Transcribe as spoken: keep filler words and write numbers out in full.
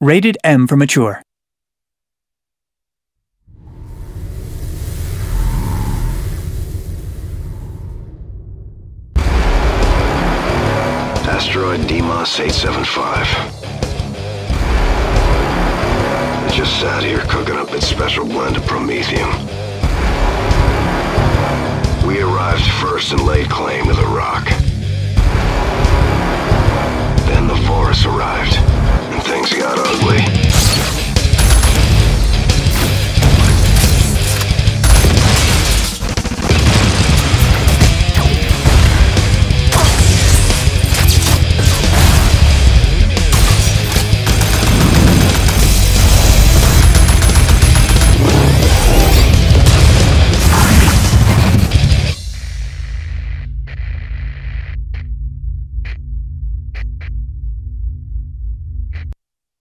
Rated M for mature. Asteroid D M O S eight seven five. It just sat here cooking up its special blend of promethium. We arrived first and laid claim to the rock.